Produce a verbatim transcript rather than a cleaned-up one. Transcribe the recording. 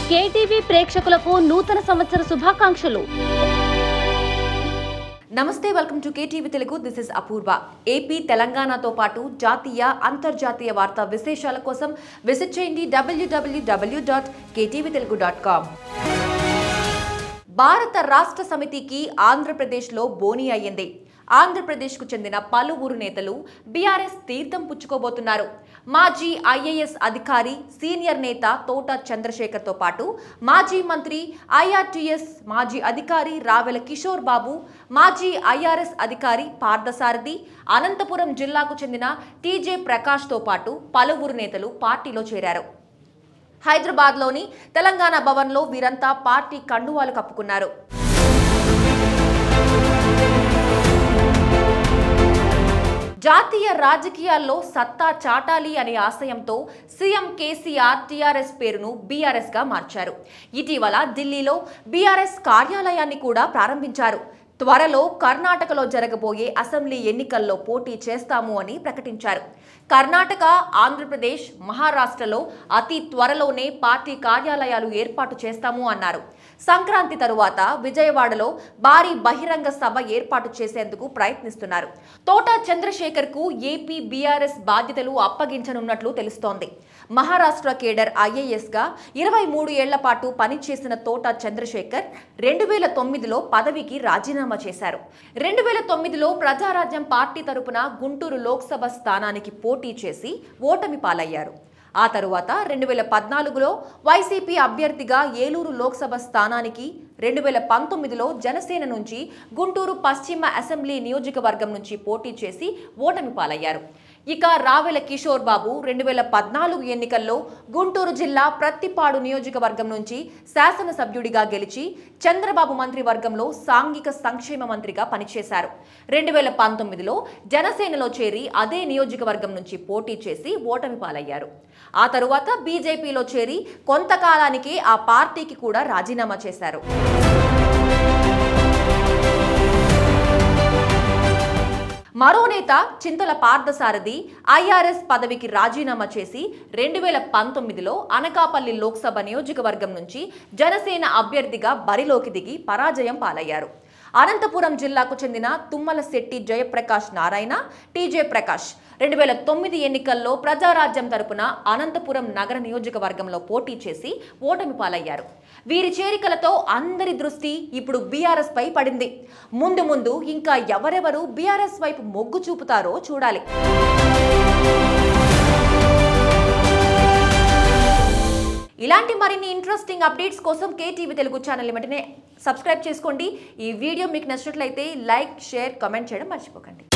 KTV ప్రేక్షకులకు నూతన సంవత్సర శుభాకాంక్షలు. నమస్తే, welcome to KTV Telugu. This is Apoorva. AP తెలంగాణతో పాటు జాతీయ అంతర్జాతీయ వార్తా విశేషాల కోసం విజిట్ చేయండి డబ్ల్యూడబ్ల్యూడబ్ల్యూ dot KTV Telugu dot com. భారత రాష్ట్ర సమితికి ఆంధ్రప్రదేశ్లో బోని అయ్యింది. ఆంధ్రప్రదేశ్కు చెందిన పలువురు నేతలు బీఆర్ఎస్ తీర్థం పుచ్చుకోబోతున్నారు. మాజీ ఐఏఎస్ అధికారి సీనియర్ నేత తోట చంద్రశేఖర్తో పాటు మాజీ మంత్రి ఐఆర్టీఎస్ మాజీ అధికారి రావెల కిషోర్ బాబు, మాజీ ఐఆర్ఎస్ అధికారి పార్థసారథి, అనంతపురం జిల్లాకు చెందిన టీజే ప్రకాష్తో పాటు పలువురు నేతలు పార్టీలో చేరారు. హైదరాబాద్లోని తెలంగాణ భవన్లో వీరంతా పార్టీ కండువాలు కప్పుకున్నారు. జాతీయ రాజకీయాల్లో సత్తా చాటాలి అనే ఆశయంతో సీఎం కేసీఆర్ టీఆర్ఎస్ పేరును బీఆర్ఎస్ గా మార్చారు. ఇటీవల ఢిల్లీలో బీఆర్ఎస్ కార్యాలయాన్ని కూడా ప్రారంభించారు. త్వరలో కర్ణాటకలో జరగబోయే అసెంబ్లీ ఎన్నికల్లో పోటీ చేస్తాము అని ప్రకటించారు. కర్ణాటక, ఆంధ్రప్రదేశ్, మహారాష్ట్రలో అతి త్వరలోనే పార్టీ కార్యాలయాలు ఏర్పాటు చేస్తాము అన్నారు. సంక్రాంతి తరువాత విజయవాడలో భారీ బహిరంగ సభ ఏర్పాటు చేసేందుకు ప్రయత్నిస్తున్నారు. తోట చంద్రశేఖర్ కు ఏపీ బీఆర్ఎస్ బాధ్యతలు అప్పగించనున్నట్లు తెలుస్తోంది. మహారాష్ట్ర కేడర్ ఐఏఎస్ గా ఇరవై మూడు ఏళ్ల పాటు పనిచేసిన తోట చంద్రశేఖర్ రెండు వేల తొమ్మిదిలో పదవికి రాజీనామా చేశారు. రెండు వేల తొమ్మిదిలో ప్రజారాజ్యం పార్టీ తరపున గుంటూరు లోక్సభ స్థానానికి పోటీ చేసి ఓటమి పాలయ్యారు. ఆ తరువాత రెండు వేల పద్నాలుగులో వైసీపీ అభ్యర్థిగా ఏలూరు లోక్సభ స్థానానికి, రెండు వేల పంతొమ్మిదిలో జనసేన నుంచి గుంటూరు పశ్చిమ అసెంబ్లీ నియోజకవర్గం నుంచి పోటీ చేసి ఓటమి పాలయ్యారు. ఇక రావెల కిషోర్ బాబు రెండు వేల పద్నాలుగు ఎన్నికల్లో గుంటూరు జిల్లా ప్రత్తిపాడు నియోజకవర్గం నుంచి శాసనసభ్యుడిగా గెలిచి చంద్రబాబు మంత్రివర్గంలో సాంఘిక సంక్షేమ మంత్రిగా పనిచేశారు. రెండు వేల పంతొమ్మిదిలో జనసేనలో చేరి అదే నియోజకవర్గం నుంచి పోటీ చేసి ఓటమి పాలయ్యారు. ఆ తరువాత బీజేపీలో చేరి కొంతకాలానికి ఆ పార్టీకి కూడా రాజీనామా చేశారు. మరో నేత చింతల పార్థసారథి ఐఆర్ఎస్ పదవికి రాజీనామా చేసి రెండు వేల పంతొమ్మిదిలో అనకాపల్లి లోక్సభ నియోజకవర్గం నుంచి జనసేన అభ్యర్థిగా బరిలోకి దిగి పరాజయం పాలయ్యారు. అనంతపురం జిల్లాకు చెందిన తుమ్మల శెట్టి జయప్రకాష్ నారాయణ, టీజే ప్రకాష్ రెండు వేల తొమ్మిది ఎన్నికల్లో ప్రజారాజ్యం తరపున అనంతపురం నగర నియోజకవర్గంలో పోటీ చేసి ఓటమి పాలయ్యారు. వీరి చేరికలతో అందరి దృష్టి ఇప్పుడు బీఆర్ఎస్ పై పడింది. ముందు ముందు ఇంకా ఎవరెవరు బీఆర్ఎస్ వైపు మొగ్గు చూపుతారో చూడాలి. ఇలాంటి మరిన్ని ఇంట్రెస్టింగ్ అప్డేట్స్ కోసం కేటీవీ తెలుగు ఛానల్ వెంటనే సబ్స్క్రైబ్ చేసుకోండి. ఈ వీడియో మీకు నచ్చినట్లయితే లైక్, షేర్, కామెంట్ చేయడం మర్చిపోకండి.